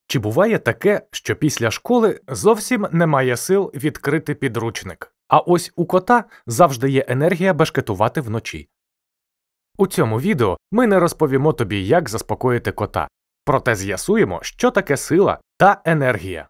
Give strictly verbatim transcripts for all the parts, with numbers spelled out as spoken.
Чи буває таке, що після школи зовсім немає сил відкрити підручник, а ось у кота завжди є енергія бешкетувати вночі? У цьому відео ми не розповімо тобі, як заспокоїти кота, проте з'ясуємо, що таке сила та енергія.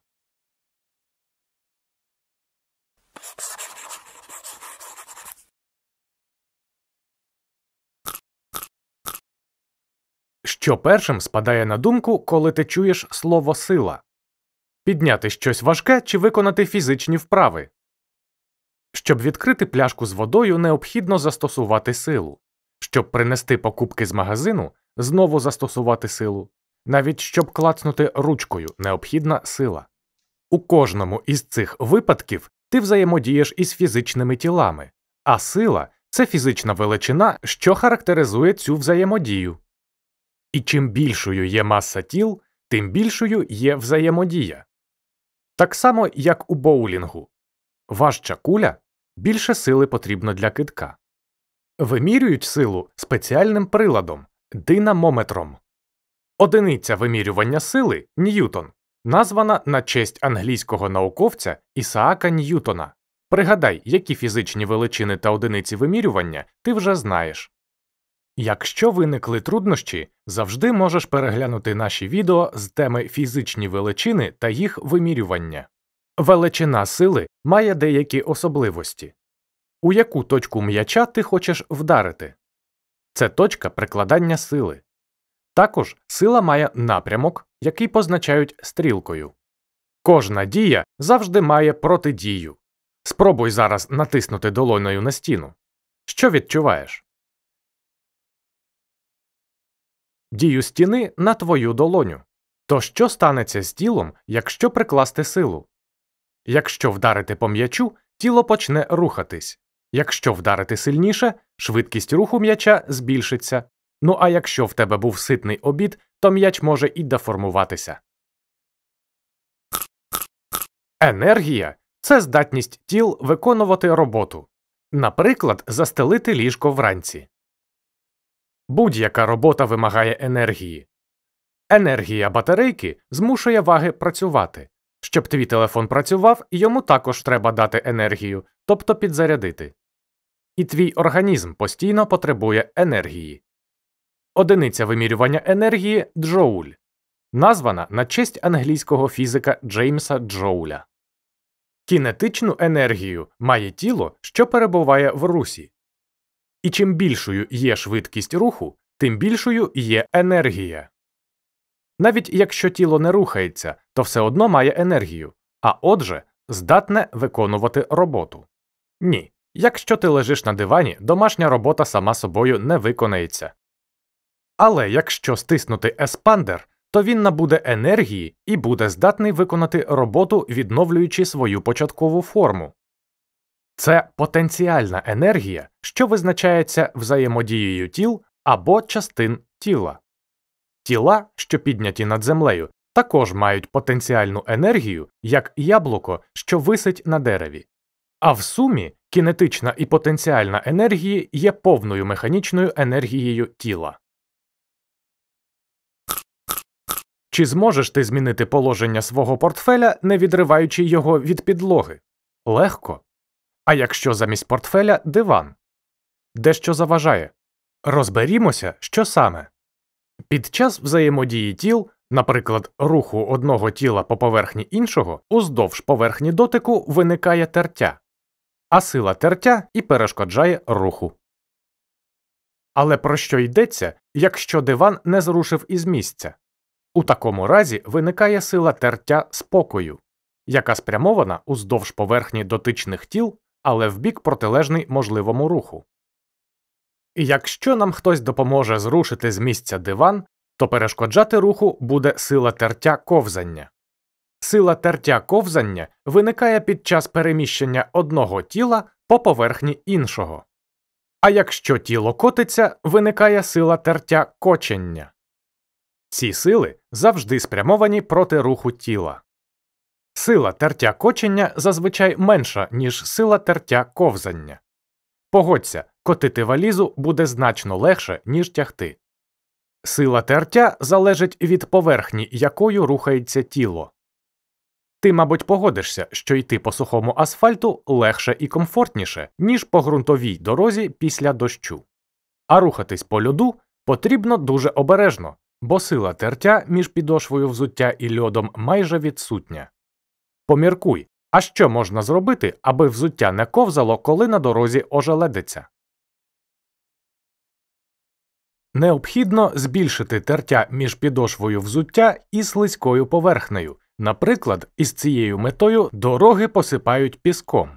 Що першим спадає на думку, коли ти чуєш слово «сила»? Підняти щось важке чи виконати фізичні вправи? Щоб відкрити пляшку з водою, необхідно застосувати силу. Щоб принести покупки з магазину, знову застосувати силу. Навіть щоб клацнути ручкою, необхідна сила. У кожному із цих випадків ти взаємодієш із фізичними тілами, а сила – це фізична величина, що характеризує цю взаємодію. І чим більшою є маса тіл, тим більшою є взаємодія. Так само, як у боулінгу. Важча куля – більше сили потрібно для кидка. Вимірюють силу спеціальним приладом – динамометром. Одиниця вимірювання сили – ньютон, названа на честь англійського науковця Ісаака Ньютона. Пригадай, які фізичні величини та одиниці вимірювання ти вже знаєш. Якщо виникли труднощі, завжди можеш переглянути наші відео з теми фізичні величини та їх вимірювання. Величина сили має деякі особливості. У яку точку м'яча ти хочеш вдарити? Це точка прикладання сили. Також сила має напрямок, який позначають стрілкою. Кожна дія завжди має протидію. Спробуй зараз натиснути долонею на стіну. Що відчуваєш? Дію стіни на твою долоню. То що станеться з тілом, якщо прикласти силу? Якщо вдарити по м'ячу, тіло почне рухатись. Якщо вдарити сильніше, швидкість руху м'яча збільшиться. Ну а якщо в тебе був ситний обід, то м'яч може і деформуватися. Енергія – це здатність тіл виконувати роботу. Наприклад, застелити ліжко вранці. Будь-яка робота вимагає енергії. Енергія батарейки змушує ваги працювати. Щоб твій телефон працював, йому також треба дати енергію, тобто підзарядити. І твій організм постійно потребує енергії. Одиниця вимірювання енергії – джоуль, названа на честь англійського фізика Джеймса Джоуля. Кінетичну енергію має тіло, що перебуває в русі. І чим більшою є швидкість руху, тим більшою є енергія. Навіть якщо тіло не рухається, то все одно має енергію, а отже, здатне виконувати роботу. Ні, якщо ти лежиш на дивані, домашня робота сама собою не виконається. Але якщо стиснути еспандер, то він набуде енергії і буде здатний виконати роботу, відновлюючи свою початкову форму. Це потенціальна енергія, що визначається взаємодією тіл або частин тіла. Тіла, що підняті над землею, також мають потенціальну енергію, як яблуко, що висить на дереві. А в сумі кінетична і потенціальна енергії є повною механічною енергією тіла. Чи зможеш ти змінити положення свого портфеля, не відриваючи його від підлоги? Легко. А якщо замість портфеля – диван? Дещо заважає. Розберімося, що саме. Під час взаємодії тіл, наприклад, руху одного тіла по поверхні іншого, уздовж поверхні дотику виникає тертя. А сила тертя і перешкоджає руху. Але про що йдеться, якщо диван не зрушив із місця? У такому разі виникає сила тертя спокою, яка спрямована уздовж поверхні дотичних тіл, але в бік протилежний можливому руху. І якщо нам хтось допоможе зрушити з місця диван, то перешкоджати руху буде сила тертя ковзання. Сила тертя ковзання виникає під час переміщення одного тіла по поверхні іншого. А якщо тіло котиться, виникає сила тертя кочення. Ці сили завжди спрямовані проти руху тіла. Сила тертя кочення зазвичай менша, ніж сила тертя ковзання. Погодься, котити валізу буде значно легше, ніж тягти. Сила тертя залежить від поверхні, якою рухається тіло. Ти, мабуть, погодишся, що йти по сухому асфальту легше і комфортніше, ніж по ґрунтовій дорозі після дощу. А рухатись по льоду потрібно дуже обережно, бо сила тертя між підошвою взуття і льодом майже відсутня. Поміркуй, а що можна зробити, аби взуття не ковзало, коли на дорозі ожеледиться? Необхідно збільшити тертя між підошвою взуття і слизькою поверхнею. Наприклад, із цією метою дороги посипають піском.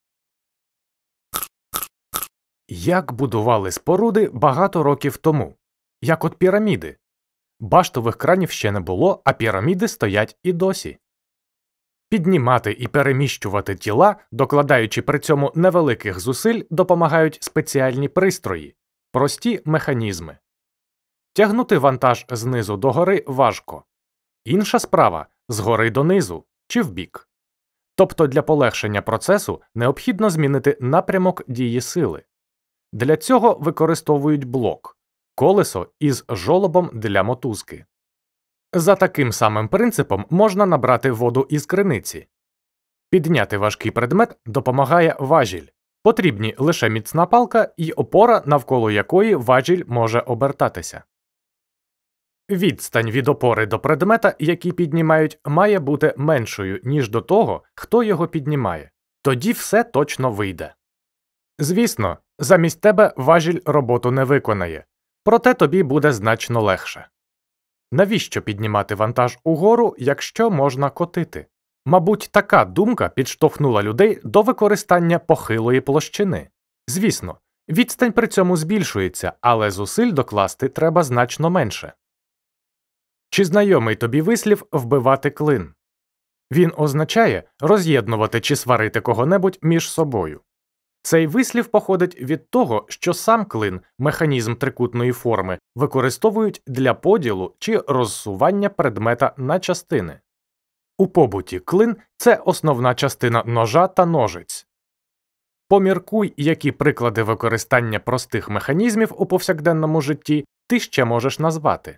Як будували споруди багато років тому? Як от піраміди. Баштових кранів ще не було, а піраміди стоять і досі. Піднімати і переміщувати тіла, докладаючи при цьому невеликих зусиль, допомагають спеціальні пристрої – прості механізми. Тягнути вантаж знизу догори важко. Інша справа – згори донизу чи вбік. Тобто для полегшення процесу необхідно змінити напрямок дії сили. Для цього використовують блок – колесо із жолобом для мотузки. За таким самим принципом можна набрати воду із криниці. Підняти важкий предмет допомагає важіль. Потрібні лише міцна палка і опора, навколо якої важіль може обертатися. Відстань від опори до предмета, який піднімають, має бути меншою, ніж до того, хто його піднімає. Тоді все точно вийде. Звісно, замість тебе важіль роботу не виконає, проте тобі буде значно легше. Навіщо піднімати вантаж угору, якщо можна котити? Мабуть, така думка підштовхнула людей до використання похилої площини. Звісно, відстань при цьому збільшується, але зусиль докласти треба значно менше. Чи знайомий тобі вислів «вбивати клин»? Він означає роз'єднувати чи сварити кого-небудь між собою. Цей вислів походить від того, що сам клин, механізм трикутної форми, використовують для поділу чи розсування предмета на частини. У побуті клин – це основна частина ножа та ножиць. Поміркуй, які приклади використання простих механізмів у повсякденному житті ти ще можеш назвати.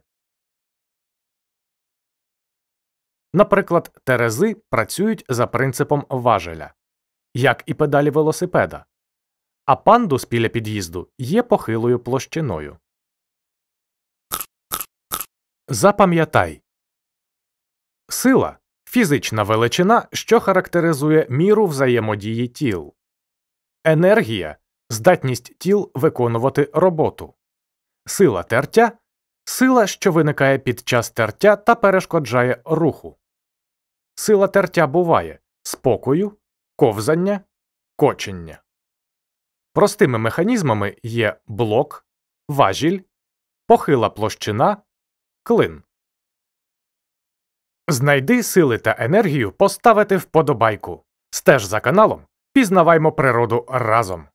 Наприклад, терези працюють за принципом важеля, як і педалі велосипеда, а пандус біля під'їзду є похилою площиною. Запам'ятай. Сила – фізична величина, що характеризує міру взаємодії тіл. Енергія – здатність тіл виконувати роботу. Сила тертя – сила, що виникає під час тертя та перешкоджає руху. Сила тертя буває спокою, ковзання, кочення. Простими механізмами є блок, важіль, похила площина, клин. Знайди сили та енергію поставити вподобайку. Стеж за каналом, пізнаваймо природу разом.